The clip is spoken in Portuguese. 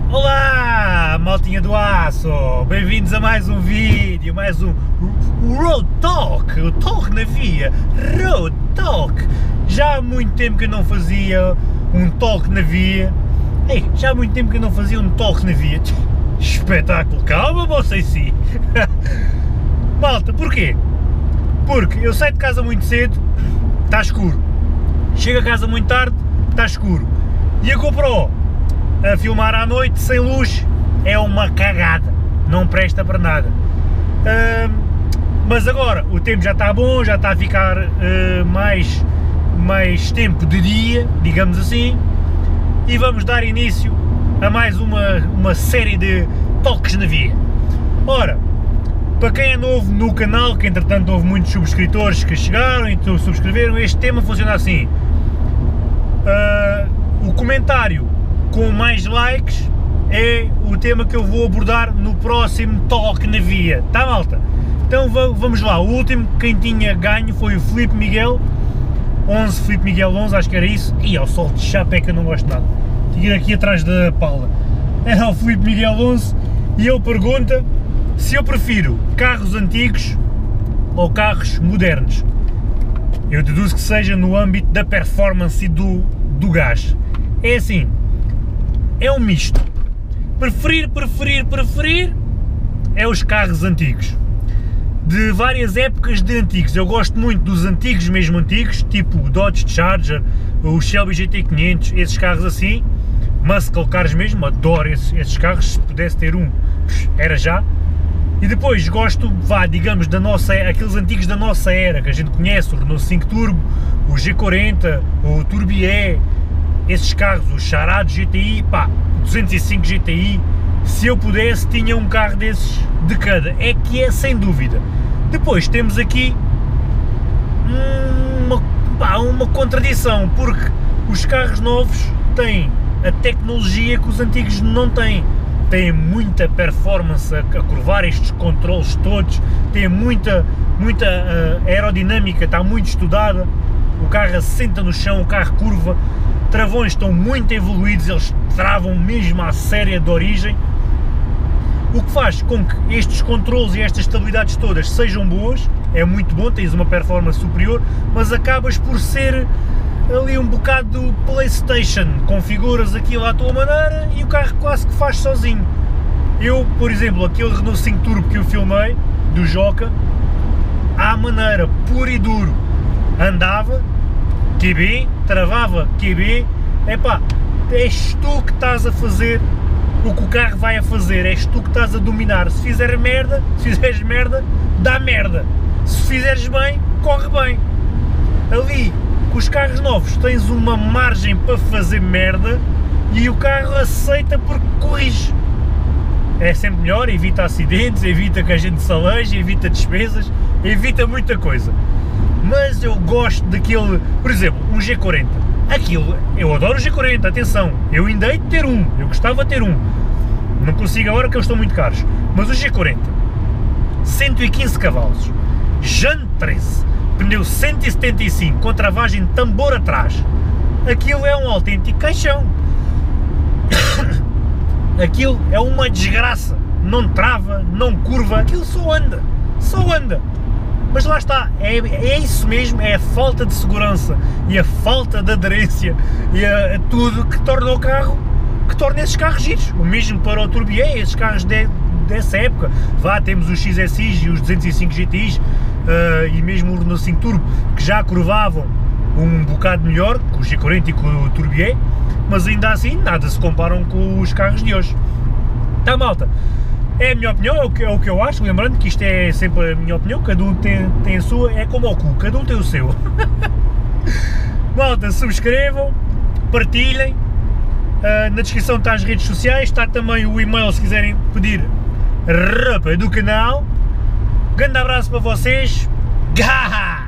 Olá, maltinha do aço, bem-vindos a mais um vídeo, mais um Road Talk, o Talk na via, Road Talk. Já há muito tempo que eu não fazia um Talk na via, já há muito tempo que eu não fazia um Talk na via, espetáculo, calma vocês sim. Malta, porquê? Porque eu saio de casa muito cedo, está escuro, chego a casa muito tarde, está escuro, e a GoPro a filmar à noite sem luz é uma cagada, não presta para nada. Mas agora o tempo já está bom, já está a ficar mais tempo de dia, digamos assim, e vamos dar início a mais uma série de toques na via. Ora, para quem é novo no canal, que entretanto houve muitos subscritores que chegaram e subscreveram, este tema funciona assim: o comentário com mais likes é o tema que eu vou abordar no próximo Talk na via, tá malta? Então vamos lá, o último quem tinha ganho foi o Filipe Miguel 11, Filipe Miguel 11, acho que era isso, e ao sol de chapé que eu não gosto nada, tinha que ir aqui atrás da Paula, era o Filipe Miguel 11 e ele pergunta se eu prefiro carros antigos ou carros modernos. Eu deduzo que seja no âmbito da performance e do gás. É assim, é um misto. Preferir é os carros antigos. De várias épocas de antigos. Eu gosto muito dos antigos, mesmo antigos, tipo o Dodge Charger, o Shelby GT500, esses carros assim, muscle cars mesmo, adoro esses carros, se pudesse ter um, era já. E depois gosto, digamos, aqueles antigos da nossa era, que a gente conhece, o Renault 5 Turbo, o G40, o Turbié, esses carros, o Charado GTI, 205 GTI, se eu pudesse tinha um carro desses de cada, é que é sem dúvida. Depois temos aqui uma contradição, porque os carros novos têm a tecnologia que os antigos não têm. Têm muita performance a curvar estes controles todos, tem muita aerodinâmica, está muito estudada, o carro assenta no chão, o carro curva, travões estão muito evoluídos, eles travam mesmo à séria de origem, o que faz com que estes controles e estas estabilidades todas sejam boas, é muito bom, tens uma performance superior, mas acabas por ser ali um bocado PlayStation, configuras aquilo à tua maneira e o carro quase que faz sozinho. Eu, por exemplo, aquele Renault 5 Turbo que eu filmei, do Joca, à maneira pura e duro, andava, QB, travava, QB, és tu que estás a fazer o que o carro vai a fazer, és tu que estás a dominar. Se fizeres merda, dá merda, se fizeres bem, corre bem. Ali, com os carros novos, tens uma margem para fazer merda e o carro aceita porque corrige. É sempre melhor, evita acidentes, evita que a gente se aleje, evita despesas, evita muita coisa. Mas eu gosto daquele, por exemplo, um G40. Aquilo, eu adoro o G40, atenção, eu ainda hei de ter um, eu gostava de ter um. Não consigo agora porque eles estão muito caros. Mas o G40, 115 cavalos, Jante 13, pneu 175 com travagem de tambor atrás, aquilo é um autêntico caixão. Aquilo é uma desgraça, não trava, não curva, aquilo só anda. Mas lá está, é isso mesmo, é a falta de segurança e a falta de aderência e tudo que torna o carro, que torna esses carros giros. O mesmo para o Turbié, esses carros dessa época, temos os XSIs e os 205 GTIs e mesmo o Renault 5 Turbo, que já curvavam um bocado melhor, com o G40 e com o Turbié, mas ainda assim nada se comparam com os carros de hoje. Tá, malta? É a minha opinião, é o que eu acho, lembrando que isto é sempre a minha opinião, cada um tem a sua, é como ao cu, cada um tem o seu. Malta, subscrevam, partilhem, na descrição está as redes sociais, está também o e-mail se quiserem pedir roupa do canal. Grande abraço para vocês, Gaha!